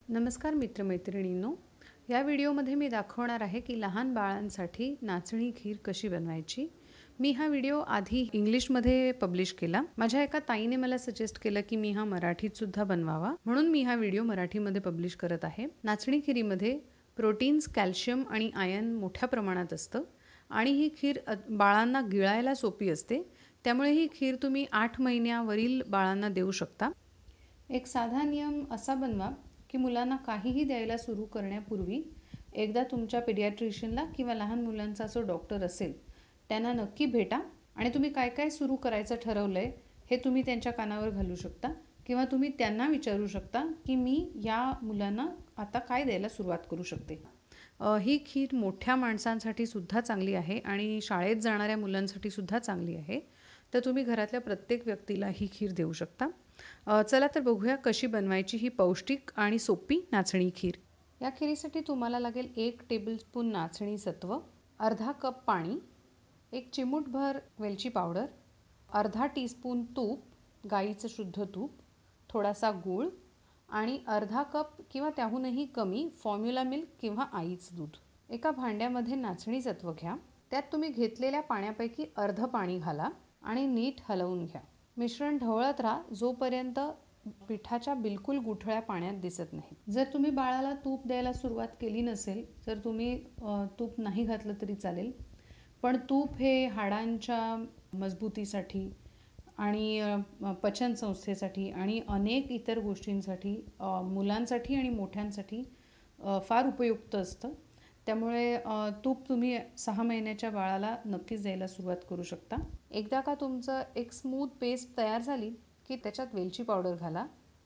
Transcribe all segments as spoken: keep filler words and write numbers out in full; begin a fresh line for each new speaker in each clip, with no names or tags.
नमस्कार मित्रमैत्रिणींनो, या व्हिडिओमध्ये मी दाखवणार आहे की लहान बाळांसाठी नाचणी खीर कशी बनवायची। मी हा व्हिडिओ आधी इंग्लिशमध्ये पब्लिश केला। माझ्या एका ताईने मला सजेस्ट केलं की मी हा मराठीत सुद्धा बनवावा, म्हणून मी हा व्हिडिओ मराठीमध्ये पब्लिश करत आहे। नाचणी खिरीमध्ये प्रोटीन्स, कॅल्शियम आणि आयर्न मोठ्या प्रमाणात असतं आणि ही खीर बाळांना गिळायला सोपी असते, त्यामुळे ही खीर तुम्ही आठ महिन्यावरील बाळांना देऊ शकता। एक साधा नियम असा बनवा की मुलांना काहीही द्यायला सुरू करण्यापूर्वी एकदा तुमच्या पीडियाट्रिशियनला किंवा लहान मुलांचा जो डॉक्टर असेल त्यांना नक्की भेटा आणि तुम्ही काय काय सुरू करायचं ठरवलंय हे तुम्ही त्यांच्या कानावर घालू शकता किंवा तुम्ही त्यांना विचारू शकता की मी या मुलांना आता काय द्यायला सुरुवात करू शकते। ही खीर मोठ्या माणसांसाठी सुद्धा चांगली आहे आणि शाळेत जाणाऱ्या मुलांसाठी सुद्धा चांगली आहे, तर तुम्ही घरातल्या प्रत्येक व्यक्तीला ही खीर देऊ शकता। चला तर बघूया कशी बनवायची ही पौष्टिक आणि सोपी नाचणी खीर। या खिरीसाठी तुम्हाला लागेल एक टेबलस्पून नाचणी सत्व, अर्धा कप पाणी, एक चिमूटभर वेलची पावडर, अर्धा टीस्पून तूप, गाईचं शुद्ध तूप, थोडासा गूळ आणि अर्धा कप किंवा त्याहूनही कमी फॉर्म्युला मिल्क किंवा आईचं दूध। एका भांड्यामध्ये नाचणी सत्व घ्या, त्यात तुम्ही घेतलेल्या पाण्यापैकी अर्ध पाणी घाला आणि नीट हलवून घ्या। मिश्रण ढवळत राहा जोपर्यंत पिठाच्या बिलकुल गुठळ्या पाण्यात दिसत नाही। जर तुम्ही बाळाला तूप द्यायला सुरुवात केली नसेल तर तुम्ही तूप नाही घातलं तरी चालेल, पण तूप हे हाडांच्या मजबूतीसाठी आणि पचन संस्थेसाठी आणि अनेक इतर गोष्टींसाठी, मुलांसाठी आणि मोठ्यांसाठी फार उपयुक्त असतं, त्यामुळे तूप तुम्ही सहा महिन्याच्या बाळाला नक्कीच द्यायला सुरुवात करू शकता। एकदा का तुमचं एक स्मूथ पेस्ट तयार झाली की त्याच्यात वेलची पावडर घाला,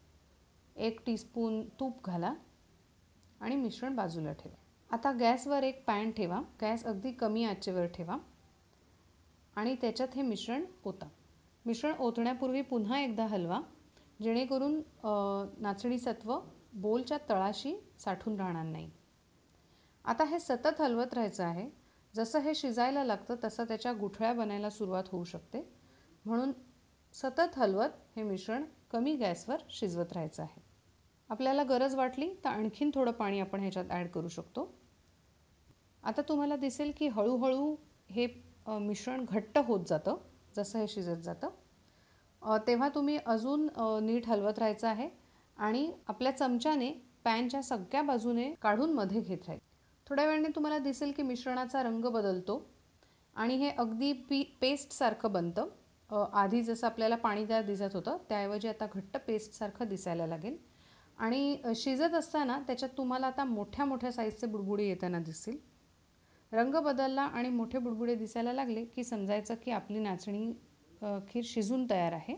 एक टीस्पून तूप घाला आणि मिश्रण बाजूला ठेवा। आता गॅसवर एक पॅन ठेवा, गॅस अगदी कमी आचेवर ठेवा आणि त्याच्यात हे मिश्रण ओता। मिश्रण ओतण्यापूर्वी पुन्हा एकदा हलवा जेणेकरून नाचणी सत्व बोलच्या तळाशी साठून राहणार नाही। आता हे सतत हलवत राहायचं आहे, जसं हे शिजायला लागतं तसं त्याच्या गुठळ्या बनायला सुरुवात होऊ शकते, म्हणून सतत हलवत हे मिश्रण कमी गॅसवर शिजवत राहायचं आहे। आपल्याला गरज वाटली तर आणखीन थोडं पाणी आपण ह्याच्यात ॲड करू शकतो। आता तुम्हाला दिसेल की हळूहळू हे मिश्रण घट्ट होत जातं जसं हे शिजत जातं, तेव्हा तुम्ही अजून नीट हलवत राहायचं आहे आणि आपल्या चमच्याने पॅनच्या सगळ्या बाजूने काढून मध्ये घेत राहायचं। थोड्या वेळाने तुम्हाला दिसेल की मिश्रणाचा रंग बदलतो आणि हे अगदी पी पेस्टसारखं बनतं। आधी जसं आपल्याला पाणीदार दिसत होतं त्याऐवजी आता घट्ट पेस्टसारखं दिसायला लागेल आणि शिजत असताना त्याच्यात तुम्हाला आता मोठ्या मोठ्या साईजचे बुडबुडे येताना दिसतील। रंग बदलला आणि मोठे बुडबुडे दिसायला लागले की समजायचं की आपली नाचणी खीर शिजून तयार आहे।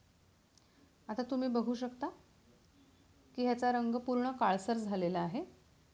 आता तुम्ही बघू शकता की ह्याचा रंग पूर्ण काळसर झालेला आहे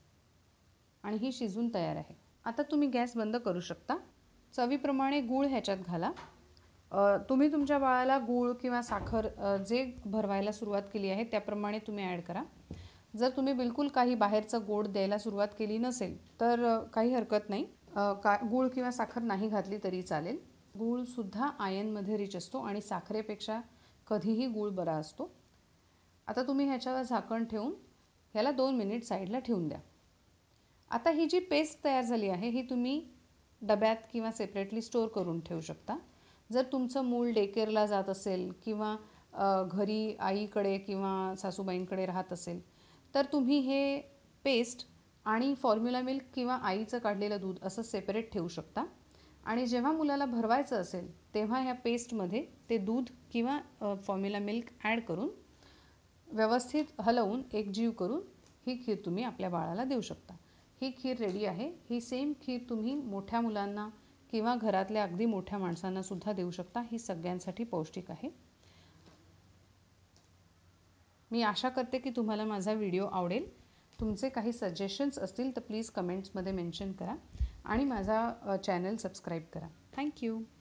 आणि ही शिजून तयार आहे। आता तुम्ही गॅस बंद करू शकता। चवीप्रमाणे गूळ ह्याच्यात घाला। तुम्ही तुमच्या बाळाला गूळ किंवा साखर जे भरवायला सुरुवात केली आहे त्याप्रमाणे तुम्ही ॲड करा। जर तुम्ही बिलकुल काही बाहेरचं गोड द्यायला सुरुवात केली नसेल तर काही हरकत नाही, का गूळ किंवा साखर नाही घातली तरी चालेल। गूळसुद्धा आयर्नमध्ये रिच असतो आणि साखरेपेक्षा कधीही गूळ बरा असतो। आता तुम्ही ह्याच्यावर झाकण ठेवून ह्याला दोन मिनिट साईडला ठेवून द्या। आता ही जी पेस्ट तयार झाली आहे ही तुम्ही डब्यात किंवा सेपरेटली स्टोअर करून ठेवू शकता। जर तुमचं मूल डे केअरला जात असेल किंवा घरी आईकडे किंवा सासूबाईंकडे राहत असेल तर तुम्ही हे पेस्ट आणि फॉर्म्युला मिल्क किंवा आईचं काढलेलं दूध असं सेपरेट ठेवू शकता आणि जेव्हा मुलाला भरवायचं असेल तेव्हा ह्या पेस्टमध्ये ते दूध किंवा फॉर्म्युला मिल्क ॲड करून व्यवस्थित हलवून एकजीव करून ही खीर तुम्ही आपल्या बाळाला देऊ शकता। ही खीर रेडी आहे। ही सेम खीर तुम्ही मोठ्या मुलांना किंवा घरातल्या अगदी मोठ्या माणसांना सुद्धा देऊ शकता। ही सगळ्यांसाठी पौष्टिक आहे। मी आशा करते की तुम्हाला माझा व्हिडिओ आवडेल। तुमचे काही सजेशन्स असतील तर प्लीज कमेंट्समध्ये मेन्शन करा आणि माझा चॅनल सबस्क्राईब करा। थँक्यू।